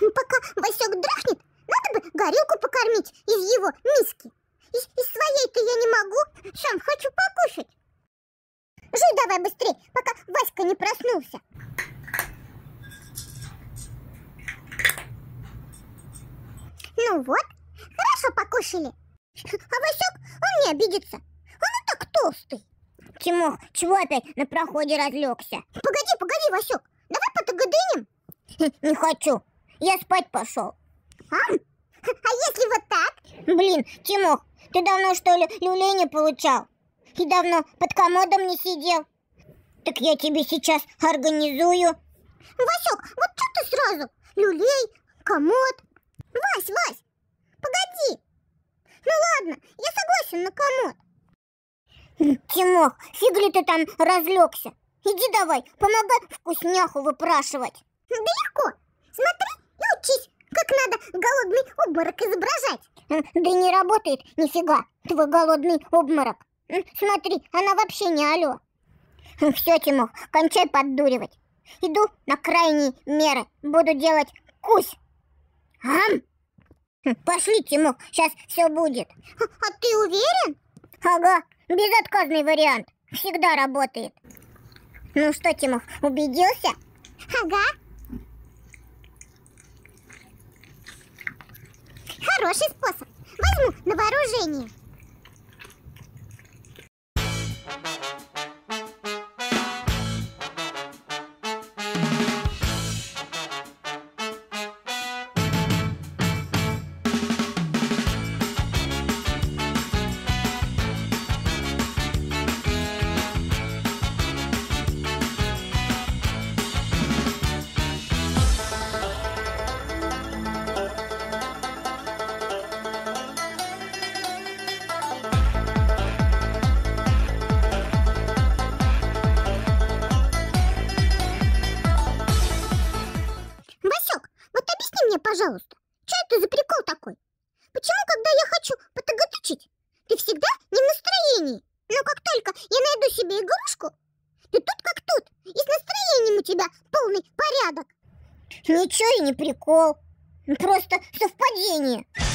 Пока Васек дрыхнет, надо бы горилку покормить из его миски. Из своей-то я не могу, сам хочу покушать. Жуй давай быстрей, пока Васька не проснулся. Ну вот, хорошо покушали. А Васек, он не обидится. Он и так толстый. Тимох, чего опять на проходе разлегся? Погоди, Васек, давай потагадынем. Не хочу, я спать пошел. А если вот так? Блин, Тимох, ты давно что ли люлей не получал? И давно под комодом не сидел? Так я тебе сейчас организую. Васек, вот что ты сразу? Люлей, комод. Вась, погоди. Ну ладно, я согласен на комод. Тимох, фиг ли ты там разлегся? Иди давай, помогай вкусняху выпрашивать. Да легко. Смотри и учись, как надо голодный обморок изображать. Да не работает нифига твой голодный обморок. Смотри, она вообще не алло. Все, Тимох, кончай поддуривать. Иду на крайние меры, буду делать кусь. Пошли, Тимох, сейчас все будет. А ты уверен? Ага, безотказный вариант. Всегда работает. Ну что, Тимох, убедился? Ага. Хороший способ. Возьму на вооружение. Пожалуйста, что это за прикол такой? Почему, когда я хочу потагатычить, ты всегда не в настроении? Но как только я найду себе игрушку, ты тут как тут, и с настроением у тебя полный порядок. Ничего и не прикол, просто совпадение.